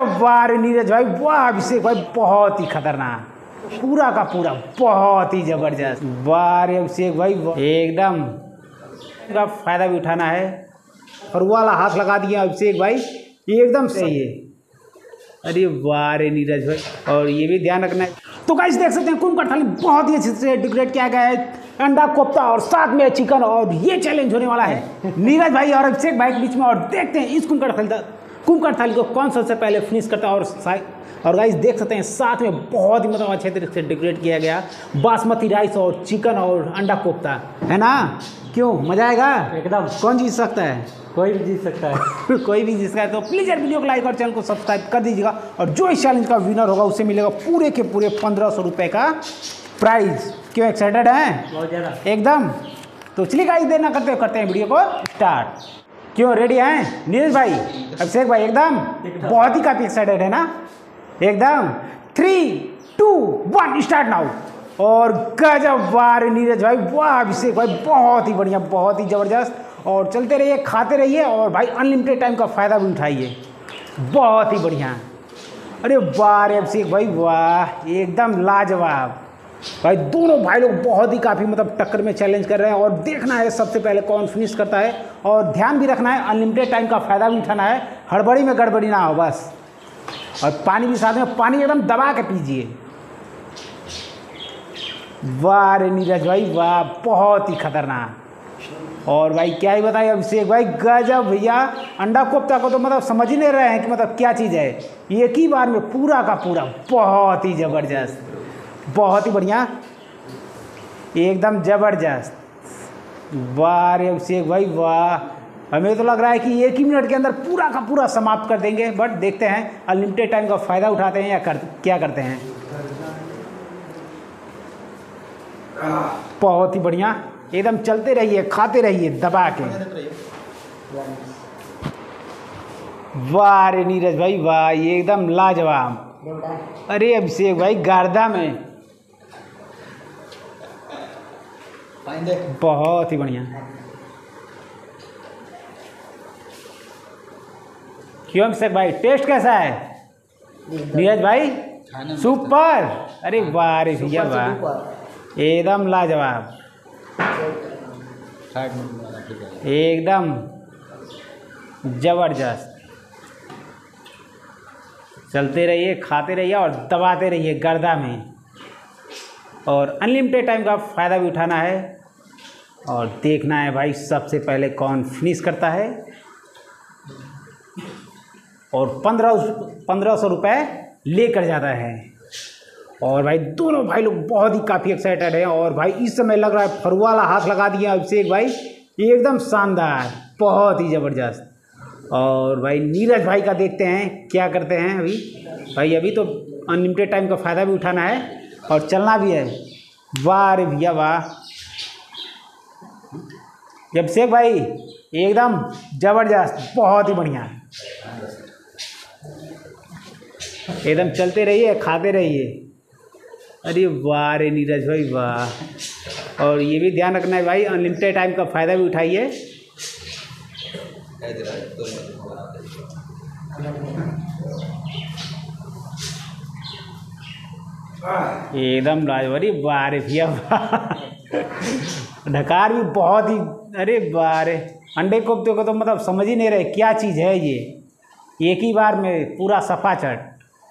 वाह रे नीरज भाई, वाह अभिषेक भाई, बहुत ही खतरनाक, पूरा का पूरा बहुत ही जबरदस्त। वाह रे अभिषेक भाई, एकदम का फायदा भी उठाना है। और वाला हाथ लगा दिया अभिषेक भाई, एकदम सही है। अरे वाह रे नीरज भाई, और ये भी ध्यान रखना है। तो गाइस देख सकते हैं कुंभ थाली बहुत ही अच्छे से डेकोरेट किया गया है, अंडा कोफ्ता और साथ में चिकन, और ये चैलेंज होने वाला है नीरज भाई और अभिषेक भाई के बीच में। और देखते हैं इस कुंभ थाली को कौन सबसे पहले फिनिश करता है। और गाइस देख सकते हैं साथ में बहुत ही मतलब अच्छे तरीके से डेकोरेट किया गया, बासमती राइस और चिकन और अंडा कोफ्ता, है ना? क्यों, मजा आएगा एकदम। कौन जीत सकता है? कोई भी जीत सकता है। कोई भी जीत सकता है। तो प्लीज़ यार वीडियो को लाइक और चैनल को सब्सक्राइब कर दीजिएगा। और जो इस चैलेंज का विनर होगा उसे मिलेगा पूरे के पूरे 1500 रुपये का प्राइज। क्यों, एक्साइटेड हैं? बहुत ज़्यादा एकदम। तो चलिए गाइस देर ना करते हैं वीडियो को स्टार्ट। क्यों, रेडी हैं नीरज भाई, अभिषेक भाई? एकदम बहुत ही काफ़ी एक्साइटेड है ना? एकदम। 3, 2, 1 स्टार्ट नाउ। और गजब, वाह रे नीरज भाई, वाह अभिषेक भाई, बहुत ही बढ़िया, बहुत ही ज़बरदस्त। और चलते रहिए, खाते रहिए, और भाई अनलिमिटेड टाइम का फ़ायदा भी उठाइए, बहुत ही बढ़िया। अरे वाह रे अभिषेक भाई, वाह एकदम लाजवाब। भाई दोनों भाई लोग बहुत ही काफ़ी मतलब टक्कर में चैलेंज कर रहे हैं। और देखना है सबसे पहले कौन फिनिश करता है। और ध्यान भी रखना है, अनलिमिटेड टाइम का फ़ायदा भी उठाना है, हड़बड़ी में गड़बड़ी ना हो बस। और पानी भी साथ में, पानी एकदम दबा के पीजिए। वाह रे नीरज भाई, वाह बहुत ही खतरनाक। और भाई क्या ही बताइए अभिषेक भाई, गजब भैया। अंडा कोफ्ता को तो मतलब समझ ही नहीं रहे हैं कि मतलब क्या चीज़ है। एक ही बार में पूरा का पूरा बहुत ही ज़बरदस्त, बहुत ही बढ़िया, एकदम ज़बरदस्त। वाह रे अभिषेक भाई, वाह। हमें तो लग रहा है कि 1 ही मिनट के अंदर पूरा का पूरा समाप्त कर देंगे, बट देखते हैं अनलिमिटेड टाइम का फ़ायदा उठाते हैं या क्या करते हैं। बहुत ही बढ़िया, एकदम चलते रहिए, खाते रहिए दबा के। वाह रे नीरज भाई, वाह एकदम लाजवाब। अरे अभिषेक भाई गर्दा में, बहुत ही बढ़िया। क्यों अभिषेक भाई, टेस्ट कैसा है? नीरज भाई सुपर। अरे वाह रे भैया, वाह एकदम लाजवाब, एकदम जबरदस्त। चलते रहिए, खाते रहिए और दबाते रहिए गर्दा में। और अनलिमिटेड टाइम का फ़ायदा भी उठाना है। और देखना है भाई सबसे पहले कौन फिनिश करता है। और 1500 रुपये लेकर जाता है। और भाई दोनों भाई लोग बहुत ही काफ़ी एक्साइटेड हैं। और भाई इस समय लग रहा है फरुवाला हाथ लगा दिया अभिषेक भाई, एकदम शानदार, बहुत ही ज़बरदस्त। और भाई नीरज भाई का देखते हैं क्या करते हैं अभी। भाई अभी तो अनलिमिटेड टाइम का फ़ायदा भी उठाना है और चलना भी है। वाह रे भैया, वाह अभिषेक भाई, एकदम ज़बरदस्त, बहुत ही बढ़िया। एकदम चलते रहिए, खाते रहिए। अरे वाह रे नीरज भाई, वाह। और ये भी ध्यान रखना है भाई, अनलिमिटेड टाइम का फ़ायदा भी उठाइए। एकदम राजवरी, वाह रे भैया, ढकार भी बहुत ही। अरे वाह रे, अंडे कोफ्ते को तो मतलब समझ ही नहीं रहे क्या चीज़ है ये, एक ही बार में पूरा सफा चट,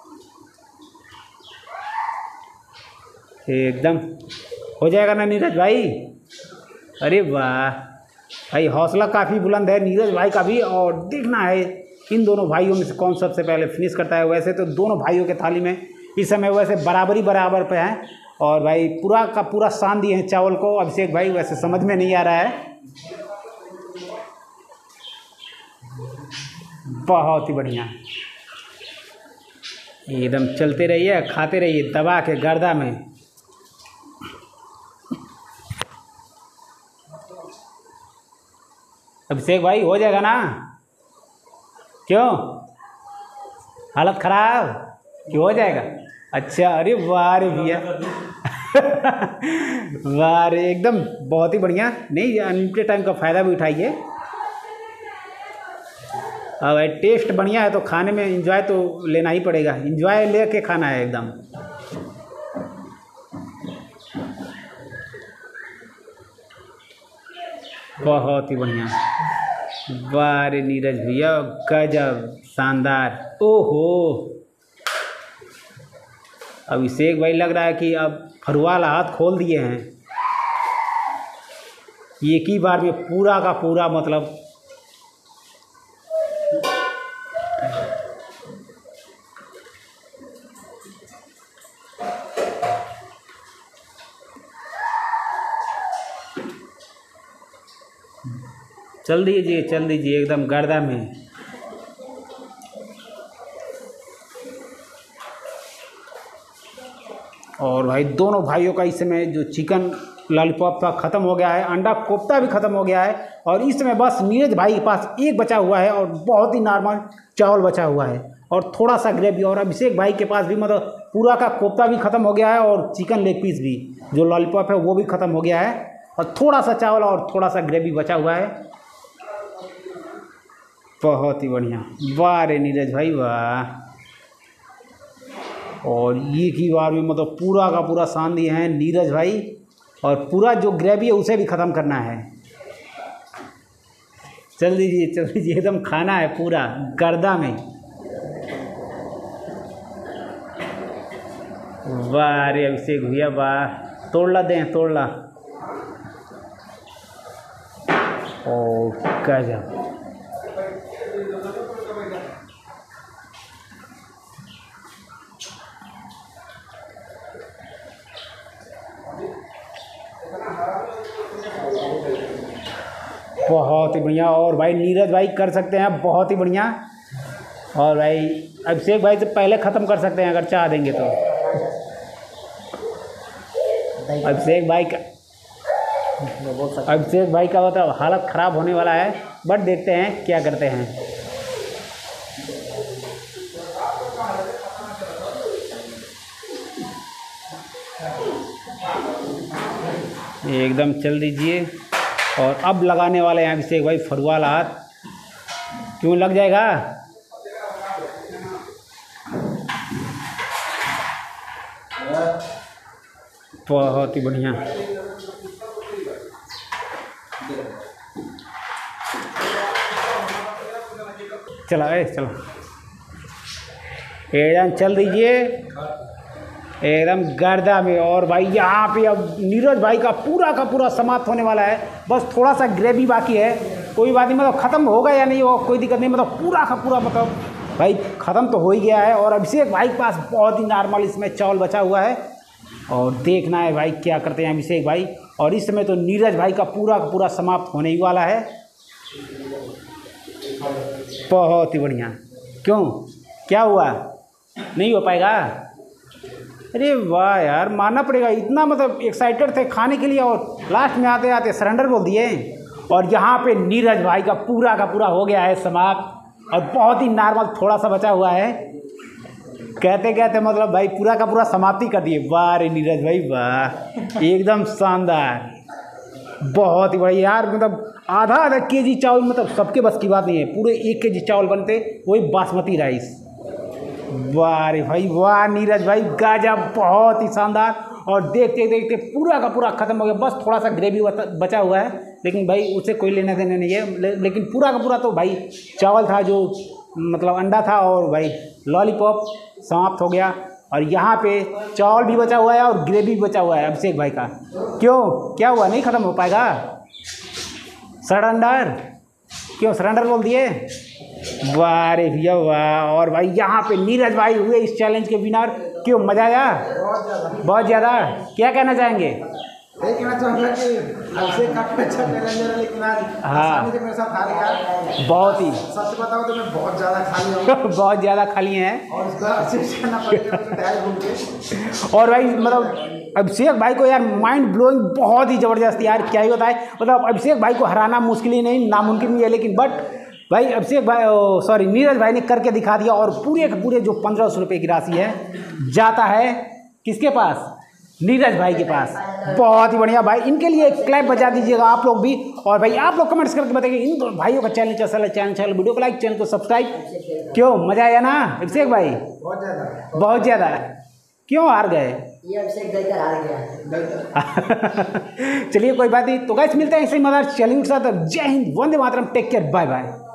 एकदम हो जाएगा ना नीरज भाई? अरे वाह भाई, हौसला काफ़ी बुलंद है नीरज भाई का भी। और देखना है इन दोनों भाइयों में से कौन सबसे पहले फिनिश करता है। वैसे तो दोनों भाइयों के थाली में इस समय वैसे बराबर पे हैं। और भाई पूरा का पूरा सान दिए हैं चावल को अभिषेक भाई, वैसे समझ में नहीं आ रहा है। बहुत ही बढ़िया, एकदम चलते रहिए, खाते रहिए दबा के गर्दा में। अभिषेक भाई हो जाएगा ना? क्यों, हालत खराब क्यों हो जाएगा? अच्छा, अरे वाह रे भैया वाह रे, एकदम बहुत ही बढ़िया। नहीं, अनलिमिटेड टाइम का फ़ायदा भी उठाइए। अब भाई टेस्ट बढ़िया है तो खाने में एंजॉय तो लेना ही पड़ेगा, एंजॉय लेके खाना है एकदम। बहुत ही बढ़िया, वाह रे नीरज भैया, गजब, शानदार। ओहो, अभिषेक भाई लग रहा है कि अब फरुवाला हाथ खोल दिए हैं, एक ही बार में पूरा का पूरा मतलब चल दीजिए एकदम गर्दा में। और भाई दोनों भाइयों का इस समय जो चिकन लॉलीपॉप था ख़त्म हो गया है, अंडा कोफ्ता भी ख़त्म हो गया है, और इस समय बस नीरज भाई के पास एक बचा हुआ है और बहुत ही नॉर्मल चावल बचा हुआ है और थोड़ा सा ग्रेवी। और अभिषेक भाई के पास भी मतलब पूरा का कोफ्ता भी ख़त्म हो गया है और चिकन लेग पीस भी जो लॉलीपॉप है वो भी ख़त्म हो गया है और थोड़ा सा चावल और थोड़ा सा ग्रेवी बचा हुआ है। बहुत ही बढ़िया, वाह रे नीरज भाई वाह। और एक ही बार में मतलब पूरा का पूरा शान दिए हैं नीरज भाई, और पूरा जो ग्रेवी है उसे भी ख़त्म करना है। चल दीजिए एकदम खाना है पूरा गर्दा में। वाह रे अभिषेक भैया वाह, तोड़ला दें तोड़ला। ओ गजब, बहुत ही बढ़िया। और भाई नीरज भाई कर सकते हैं बहुत ही बढ़िया, और भाई अभिषेक भाई से पहले ख़त्म कर सकते हैं अगर चाह देंगे तो। अभिषेक भाई का मतलब हालत ख़राब होने वाला है, बट देखते हैं क्या करते हैं। एकदम चल दीजिए। और अब लगाने वाले हैं अभिषेक भाई फरुवाला हाथ, क्यों लग जाएगा। बहुत ही बढ़िया, चलो एकदम चल दीजिए एकदम गर्दा में। और भाई यहाँ पे अब नीरज भाई का पूरा समाप्त होने वाला है, बस थोड़ा सा ग्रेवी बाकी है, कोई बात नहीं, मतलब ख़त्म होगा या नहीं हो कोई दिक्कत नहीं, मतलब पूरा का पूरा मतलब भाई ख़त्म तो हो ही गया है। और अभिषेक भाई के पास बहुत ही नॉर्मल इसमें चावल बचा हुआ है, और देखना है भाई क्या करते हैं अभिषेक भाई। और इस समय तो नीरज भाई का पूरा समाप्त होने ही वाला है। बहुत ही बढ़िया, क्यों क्या हुआ, नहीं हो पाएगा। अरे वाह यार, मानना पड़ेगा, इतना मतलब एक्साइटेड थे खाने के लिए और लास्ट में आते आते सरेंडर बोल दिए। और यहाँ पे नीरज भाई का पूरा हो गया है समाप्त, और बहुत ही नॉर्मल थोड़ा सा बचा हुआ है। कहते कहते मतलब भाई पूरा का पूरा समाप्ति कर दिए। वाह रे नीरज भाई वाह, एकदम शानदार, बहुत ही बढ़िया यार। मतलब आधा केजी चावल मतलब सबके बस की बात नहीं है, पूरे 1 केजी चावल बनते, वही बासमती राइस। वाह रे भाई वाह नीरज भाई गजब, बहुत ही शानदार। और देखते देखते पूरा का पूरा ख़त्म हो गया, बस थोड़ा सा ग्रेवी बचा हुआ है, लेकिन भाई उसे कोई लेना देना नहीं है। लेकिन पूरा का पूरा तो भाई चावल था जो मतलब अंडा था, और भाई लॉलीपॉप समाप्त हो गया। और यहाँ पे चावल भी बचा हुआ है और ग्रेवी भी बचा हुआ है अभिषेक भाई का। क्यों क्या हुआ, नहीं ख़त्म हो पाएगा सरेंडर, क्यों सरेंडर बोल दिए। वाह रे भैया वाह। और भाई यहाँ पे नीरज भाई हुए इस चैलेंज के विनर। क्यों मज़ा आया, बहुत ज़्यादा। क्या कहना चाहेंगे। यही कहना चाहूँगा कि अभिषेक काफ़ी अच्छा चैलेंजर है, लेकिन आज आसानी से मेरे साथ हार गया। बहुत ही, सच बताओ तो मैं बहुत ज़्यादा खा लिया हूँ बहुत ज़्यादा खा लिए हैं, और इसका अच्छे करना पड़ेगा मुझे तैयार घूम के। और भाई मतलब अभिषेक भाई को यार माइंड ब्लोइंग बहुत ही ज़बरदस्त यार, क्या ही बताए। मतलब अभिषेक भाई को हराना मुश्किल ही नहीं, नामुमकिन भी है, लेकिन बट भाई अभिषेक भाई सॉरी नीरज भाई ने करके दिखा दिया। और पूरे के पूरे जो 1500 रुपये की राशि है जाता है किसके पास, नीरज भाई के पास। बहुत ही बढ़िया भाई, इनके लिए एक क्लैप बजा दीजिएगा आप लोग भी। और भाई आप लोग कमेंट्स करके बताइए इन दोनों भाइयों का चैनल कैसा लगा, चैनल वीडियो को लाइक, चैनल को सब्सक्राइब। क्यों मजा आया ना अभिषेक भाई? बहुत ज़्यादा। बहुत ज़्यादा। क्यों हार गए? ये अभिषेक देकर हार गया। चलिए कोई बात नहीं, तो गाइस मिलते हैं ऐसे ही मजेदार चैलेंज के साथ। जय हिंद, वंदे मातरम, टेक केयर, बाय बाय।